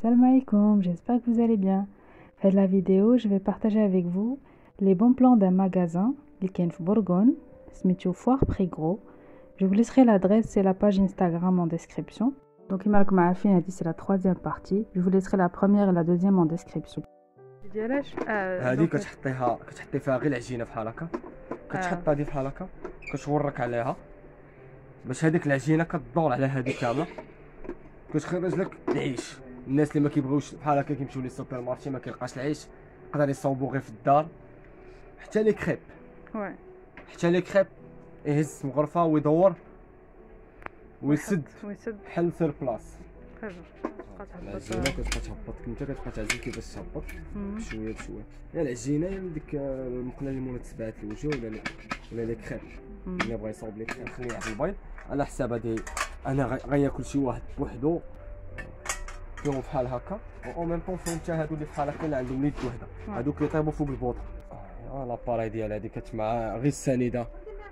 Salam alaikum, j'espère que vous allez bien. Dans la vidéo, je vais partager avec vous les bons plans d'un magasin, qui est Bourgogne, c'est Foire Prix Gros. Je vous laisserai l'adresse et la page Instagram en description. Donc, c'est la troisième partie. Je vous laisserai la première et la deuxième en description. هذه كتحطي فيها غير العجينه بحال هكا، كتحط هذه بحال هكا، كتورك عليها باش هذيك العجينه كتدور على هذه كامله، كتخرج لك العيش. الناس اللي ما كيبغيوش بحال هكا كيمشيو لي سوبر مارشي ما كيلقاش العيش، يقدر يصاوبو غير في الدار. حتى لي كريب حتى لي كريب يهز مغرفه ويدور ويسد بحال سير بلاص. العجينه كتبقى تهبط انت كتبقى تعزل كيفاش تهبط بشويه بشويه. يا العجينه يا ديك المقله اللي مولا تسبعات الوجه ولا لي كريم اللي بغا يصاوب لي كريم خليه على البيض على حساب هادي. انا غياكل شي واحد بوحدو فيهم بحال هكا، او ميم طون فيهم حتى هادو اللي بحال هكا اللي عندهم يد وحده، هادو كيطيبوا فوق البوطه. لاباراي ديال هادي كتمع غير السنيده.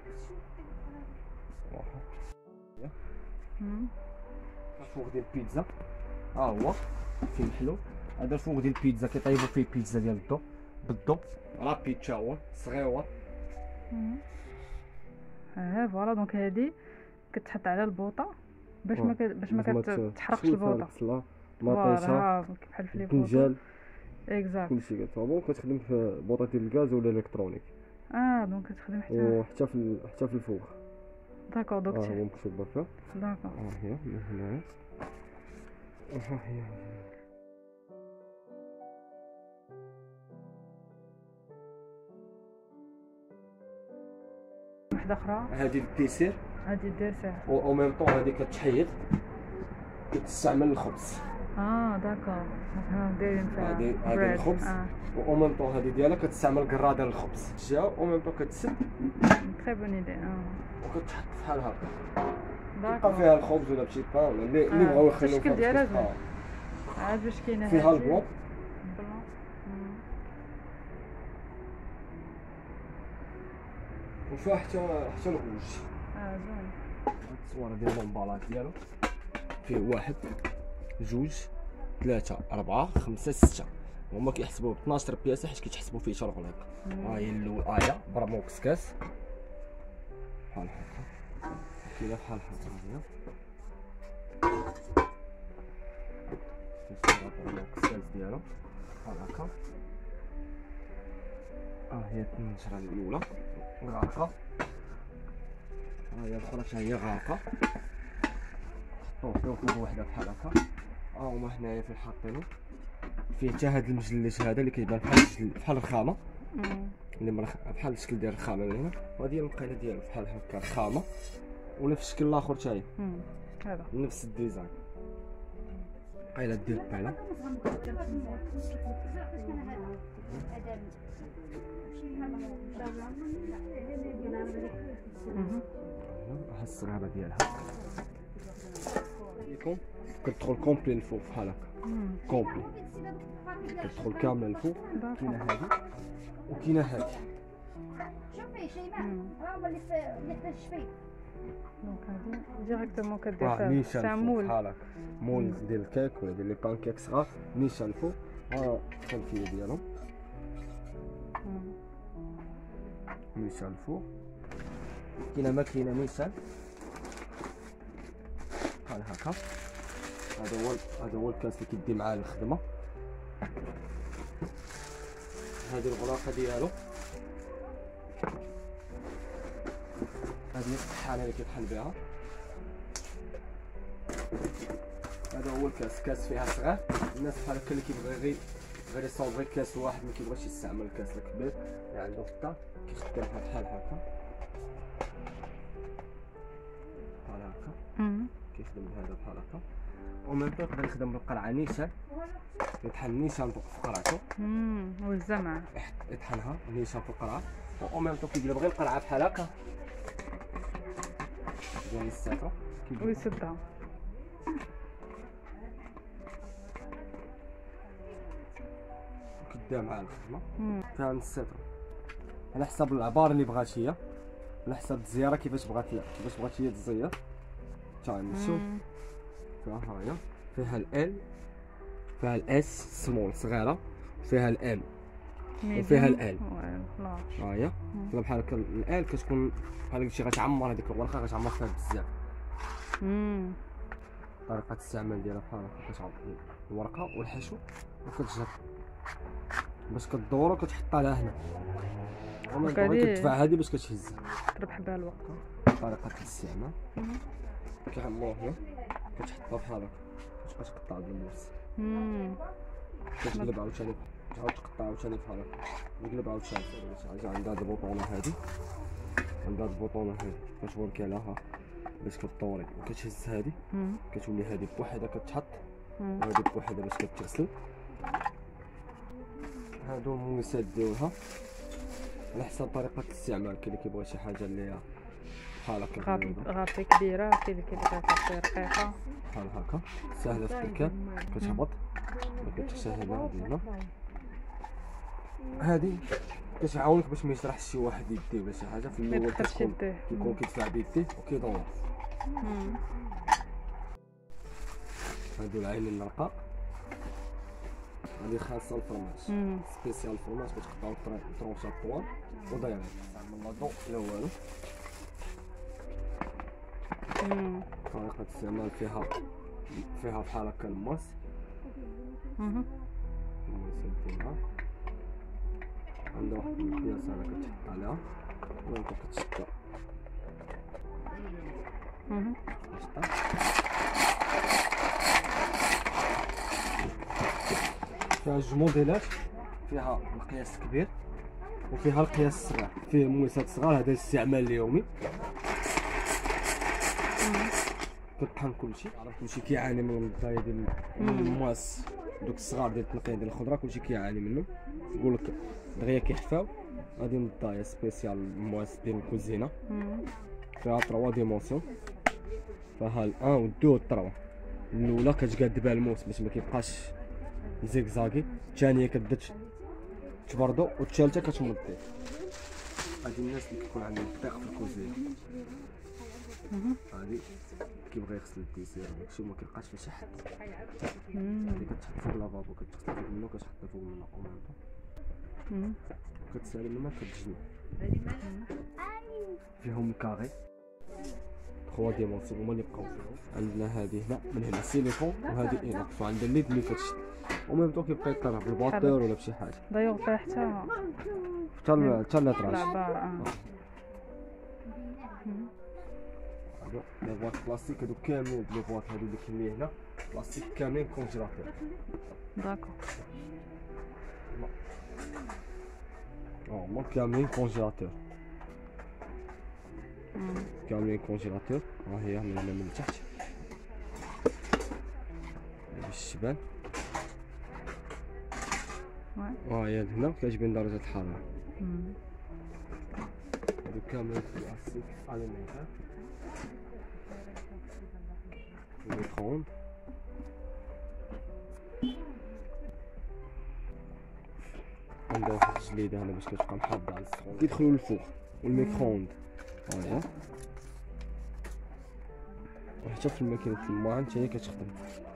فوق ديال البيتزا ها هو فيه الحلو. هذا الفوق ديال البيتزا كيطيبوا فيه البيتزا ديال الضو بالضو، راه بيتزا هو صغيور. فوالا دونك هادي كتحط على البوطه باش ما كتحرقش البوطه. مطيشه بحال في لي الفنجال اكزاكت كلشي كتصاوبو. كتخدم في بوطه ديال الغاز ولا الالكترونيك. دونك كتخدم وحتى في الفوق. داكور دوك هو مكتوب بركا. داكور هي من هنايا هي واحده اخرى. هذه الديسير، هادي الديسير او ميم طون هذه كتحيد كتستعمل الخبز. داكور مثلا دايرين فيها هذه الخبز. او ميم طون هذه ديالها كتستعمل قراده للخبز جا، او ميم طون كتسد تري بون ايدي وكتحط بحال هكا داكور يبقى فيها الخبز ولا بشي بان ولا اللي بغاو يخليو الشكل ديالها زوين. عاد باش كاينه فيها البلون وفيها حتى الغوج. زوين. التصويره ديال لومبالاج ديالو فيه 1 2 3 4 5 6 هما كيحسبوه ب 12 بياسه حيت كيتحسبوا فيه شرغل هكا. ها هي الاولى برموكس كاس بحال هكا، كاينه بحال هكا هي برموكس كاس ديالو بحال هكا. هي النشره الاولى غارقه، هي الاخرى حتى هي غارقه. حطوه فوق وحده بحال هكا. هما هنايا فين حاطينو فيه حتى هاد المجلش هذا اللي كيبان بحال الرخامه اللي بحال الشكل ديال الرخامه من هنا، وهذه هي المقيله ديالو بحال هكا الرخامه ونفس الشكل الاخر حتى هي هذا نفس الديزاين. قيله ديال الباله ها الصغيره ديالها كتدخل كومبلي الفوق بحال هكا كومبلي كتدخل كامله الفوق. كاينه هذه وكاينه هذه. شوفي شيماء راه اللي في الشفي دونك هادي ديريكتومون كدير فيها مول بحال هكا، مول ديال الكيك ولا ديال لي بانكيك صغار. نيشان الفوق ها الخلفيه ديالهم نيشان الفوق. كاينه ماكينه نيشان بحال هكا. هذا هو الكاس اللي كيدي معاه الخدمه. هذه الغلاقه ديالو، هذه الطحانه اللي كيطحن بها. هذا هو الكاس فيها صغير. الناس بحال هكا اللي كيبغي غير يصاوب غير كاس واحد ما كيبغيش يستعمل الكاس الكبير اللي عنده في الدار كيخدمها بحال هكا كيخدم بهذا بحال هكا. ومن طون يقدر يخدم بالقرعه نيشان، يطحن نيشان في قرعته والزمع يطحنها نيشان في القرعه. ومن طون كيقلب غير القرعه بحال هكا ديال الساتره ويسدها. كدا مع الخدمه فيها نص ساتره على حسب العبار اللي بغات هي، على حسب الزياره كيفاش بغات هي تزير. تا نشوف فيها هاهي فيها ال فيها الاس سمول صغيره، وفيها الام وفيها الال. ها هي بحال هكا الال كتكون بحال هادشي غتعمر هذيك الورقه، غتعمر فيها بزاف. طريقه الاستعمال ديالها بحال هكا، كتعمر الورقه والحشو وكتجر باش كدورو كتحطها لها هنا، ومن بعد كتدفع هذه باش كتهز تربح بها الوقت. طريقه الاستعمال كيعمروه هنا، كتحطها بحال هكا كتبقى تقطع بالموس، كتقلب عاوتاني تعاود تقطع عاوتاني بحال هكا، تقلب عاوتاني. عندها البوطونه هادي، عندها البوطونه هادي كتوركي عليها باش كطوري وكتهز هادي، كتولي هادي بوحدها كتحط وهادي بوحدها باش كتغسل. هادو الموسات ديالها على حسب طريقه الاستعمال. كاين اللي كيبغي شي حاجه اللي هي بحال هكا غابه كبيره، كاين اللي كيبغي غابه رقيقه بحال هكا ساهله في التركاب. كتهبط كتشاهد هنا، هادي كتعاونك باش ما يشرحش شي واحد يديه ولا شي حاجه. في الاول كيكون كيدفع بيديه وكيدور. هادو العينين الرقاق، هادي خاصه الفرماج سبيسيال فرماج، كتقطعو طرونشات طوال ودايرين من لا ضو لا والو. طريقه الاستعمال فيها بحال هكا الماس ديالها، عندها واحد القياس هذا كتحط عليها وانت كتشدها فيها جوج موديلات، فيها القياس الكبير وفيها القياس الصغير. فيه مويسات صغار، هذا الاستعمال اليومي كطحن كلشي. عرفت كلشي كيعاني من الداية ديال المواس، دوك الصغار ديال التنقيه ديال الخضره كلشي كيعاني منهم. يقول لك دغيا كيحفاو. هادي من الداية سبيسيال المواس ديال الكوزينه، فيها 3 ديمونسيون، فيها ال1 و 2 و 3. الاولى كتقاد بها الموس باش ما كيبقاش زيكزاكي، الثانيه كتبدا تبردو، والثالثه كتمضي. هادي الناس اللي كيكون عندهم الضيق في الكوزينه، هادي كيبغي يغسل الديسير وداكشي وما كيلقاش فيه شي حد، هادي كتحط فوق لافابو، كتغسل فوق منه وكتحطها فوق منه اون كتسالي منها كتجمع. فيهم كاري 3 ديمونسيون هما اللي بقاو فيهم. عندنا هادي هنا من هنا سيليكون، وهادي اينوكس، وعندها الليد اللي كتشد وميم طون كيبقى يطير بالباطور ولا بشي حاجه. دايوغ فيها حتى اللاتراج. العبار. لي بواط بلاستيك هادو كاملين، لي بواط هادو اللي كاينين هنا بلاستيك كاملين كونجيلاتور. داكور. هما كاملين كونجيلاتور، كاملين كونجيلاتور. ها هي من هنا من تحت باش تبان. ها هي هنا كتبين درجة الحرارة. هادو كاملين بلاستيك أليمنتار ميكرووند. عندها واحد الجليدة هنا باش كتبقى محافظة على السخون. كيدخلو للفوق والميكرووند ها هي، وحتى في الماكينة الماعن حتى هي كتخدم.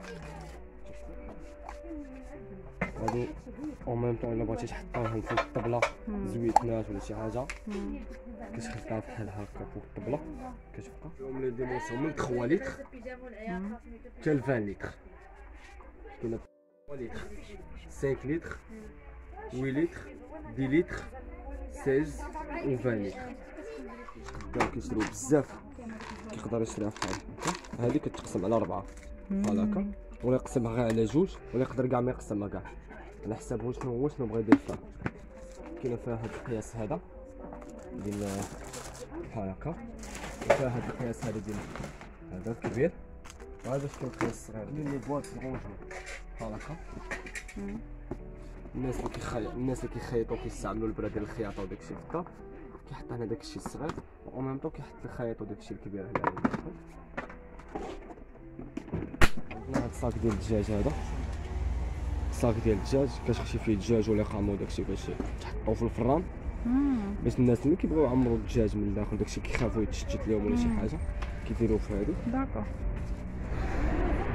هادو اون ميم طون الا بغيتي تحطيهم فوق الطبلة زويتنات ولا شي حاجة كتخلطها بحال هكا فوق الطبلة كتبقى. فيهم لي ديمونسيون من 3 لتر حتى ل 20 لتر. كاينة 3 لتر، 5 لتر، 8 لتر، 10 لتر، 16 و 20 لتر. كداو كيشريو بزاف، كيقدر يشريها بحال هكا. هادي كتقسم على 4 بحال هكا، ولا يقسمها غير على 2، ولا يقدر كاع ما يقسمها كاع على حساب هو شنو بغا يدير فيها. كاينه فيها هاد القياس هذا ديال بحال هكا، وفيها هاد القياس هذا ديال هذا الكبير، وهذا شكون القياس الصغير ديال لي بواط الرونجمون بحال هكا. الناس اللي كيخيطوا كيستعملوا البرا ديال الخياطه وداكشي في الدار كيحط هنا داكشي الصغير، و ميم طون كيحط الخياط وداكشي الكبير هنا. عندنا هاد الصاك ديال الدجاج، هذا الصاك ديال الدجاج كتخشي فيه الدجاج ولا قامو وداكشي باش تحطو في الفران باش الناس اللي كيبغيو يعمروا الدجاج من الداخل داكشي كيخافوا يتشتت لهم ولا شي حاجه كيديروه في هادي. داكور.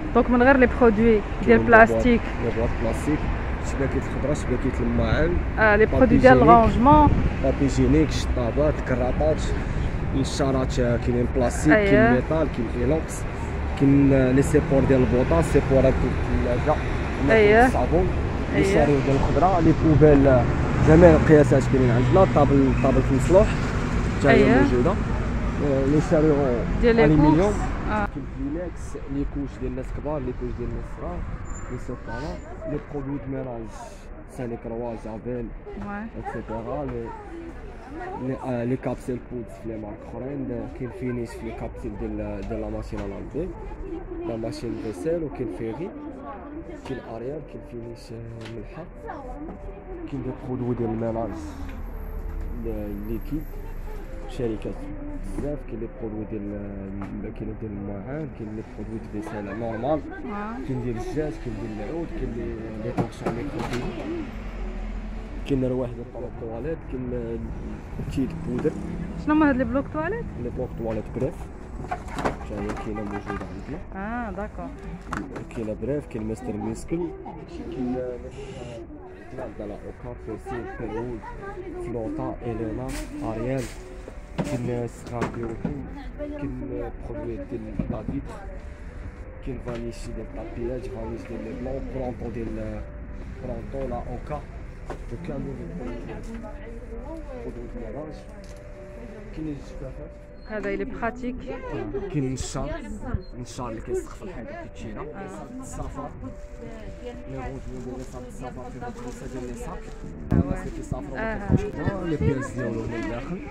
دونك من غير لي برودوي ديال البلاستيك. لي بواط بلاستيك، شباكيه الخضره، شباكيه الماعن، لي برودوي ديال الرونجمون، بابي جينيك، شطابات، كراطات، الشارات كاينين بلاستيك، كاين ميتال، كاين اينوكس، كاين لي سيبور ديال البوطه، سيبورات ديال الثلاجه، الصابون، لي شاريو ديال الخضره، لي بوبيل جميع القياسات كاينين عندنا، طابل في المصلوح حتى هي موجوده، لي شاريو ديال الومنيوم، كاين كلينكس، لي كوش ديال الناس كبار، لي كوش ديال الناس صغار، لي سوكالا، لي برودوي دو ميناج سالي كروا جافيل اكسيتيرا، لي كابسيل بودز في لي مارك اخرين، كاين فينيش في لي كابسيل ديال لا ماشين لافي، لا ماشين فيسيل، وكاين فيغي، كاين اريال، كاين فينيش ملحه، كاين دي برودوي ديال الميناج ليكيد شركات بزاف، كاين لي برودوي ديال الماكينه ديال الماعن، كاين لي برودوي ديال فيسيل نورمال، كاين ديال الجاز، كاين ديال العود، كاين لي طونسيون ميكروفيل، كاين رواح ديال الطلب طواليت، كاين كيد بودر. شنو هما هاد لي بلوك طواليت؟ لي بلوك طواليت بريف حتى هي كاينه موجوده عندنا. داكور. كاينه بريف، كاين ماستر ميسكل، كاين دالا اوكا، بيرسيل، بيرول، فلوطا، الينا، اريال، كاين صغار ديالهم، كاين برودوي ديال لافيت، كاين فانيش ديال الطابياج، فانيش ديال لي بلون، برونطو ديال برونطو، لا اوكا، وكامل برودوي ديال لاراج، كاين الجفافات. هذا اللي براتيك. كاين النشار اللي كيسقف في الحيط كيتشينا، الصافا، لي غوجمون ديال لي صاك الصافا فيهم 5 ديال لي صاك، الناس اللي كيسافروا ما لي بياس ديالهم من الداخل،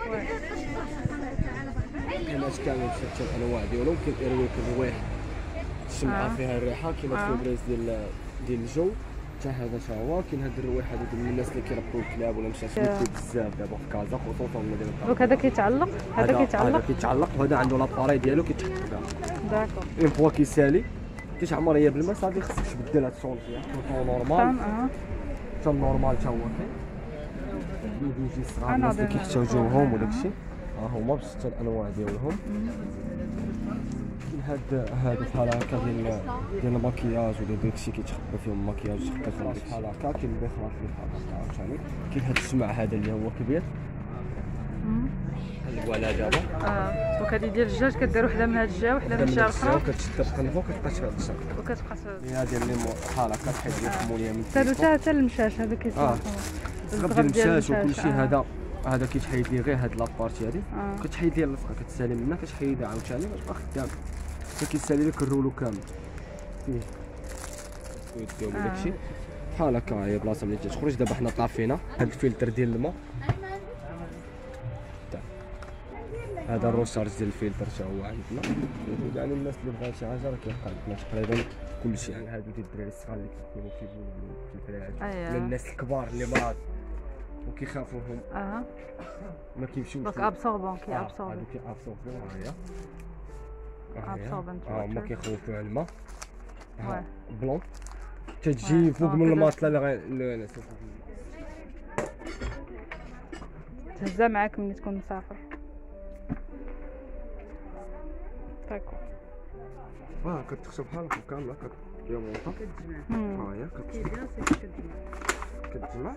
كاين اشكال وشتى الانواع ديالهم، كاين ايرويك الروايح الشمعه فيها الريحه، كاين الفيبريز ديال الجو حتى هذا تا هو، كاين هاد الروايح هادو ديال الناس اللي كيربطوا الكلاب ولا مشات بزاف دابا في كازا خصوصا المدينه تاع. دونك هذا كيتعلق، هذا كيتعلق وهذا عنده لاباري ديالو كيتحط في الكاع. داكور. اون فوا كيسالي كيتعمر هي بالماء صافي، خصك تبدل هاد الشغل فيها طون نورمال، حتى النورمال تا هو كاين بيجي صغار الناس اللي كيحتاجو جوهم وداكشي، ها هما بشتى الانواع ديالهم. هاد بحال هكا ديال الماكياج ولا داكشي كيتخبى فيهم الماكياج، تخبى فيهم بحال هكا، كاين بخلاف بحال هكا عاوتاني، كاين هاد الشمع هذا اللي هو كبير الكوالا دابا. دونك هادي ديال الدجاج كدير وحده من هاد الجهه وحده من الجهه الاخرى، كتشد تقلبو كتبقى تشعل الشكل وكتبقى هادي اللي بحال هكا تحيد ليه الخموليه من حتى المشاش هذا كيصرف الزغب ديال المشاش وكلشي. هذا كيتحيد ليه غير هاد لابارتي هادي، كتحيد ليه اللصقه كتسالي منها، كتحيدها عاوتاني باش تبقى خدام، كيسالي لك الرولو كامل فيه ديالو داكشي بحال هكا. هي بلاصه ملي تخرج دابا حنا طافينا هاد الفلتر ديال الماء، هذا الروشارج ديال الفلتر حتى هو عندنا، يعني الناس اللي بغاو شي حاجه راه كيلقى عندنا تقريبا كلشي. يعني هادو ديال الدراري الصغار اللي كيكونوا كيبولوا في الفراج، ولا الناس الكبار اللي مرض وكيخافوهم ما كيمشيوش. دونك ابسوربون هادو كيابسوربون ابسوربون هما كيخوفوا على الماء بلون تتجي فوق من الماطله اللي تهزها معاك ملي تكون مسافر. داكور. كتخشى بحال هكا كامله يا مونطا. ها هي كتجمع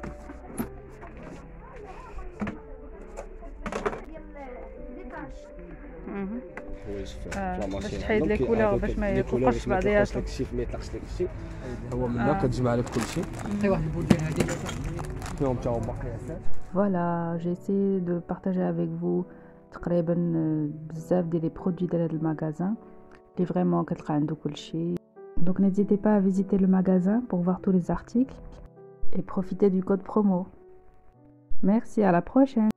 حوايج في لاماشين باش تحيد لي كولور باش ما يطلقش بعضياتهم، داكشي ما يطلقش داكشي هو منها كتجمع لك كلشي. واحد البودير هادي فيهم حتى هما قياسات. Voilà, j'ai essayé de partager avec vous تقريبا بزاف ديال لي برودوي ديال هذا المغازان اللي فريمون كتلقى عنده كلشي. Donc n'hésitez pas à visiter le magasin pour voir tous les articles et profiter du code promo. Merci, à la prochaine.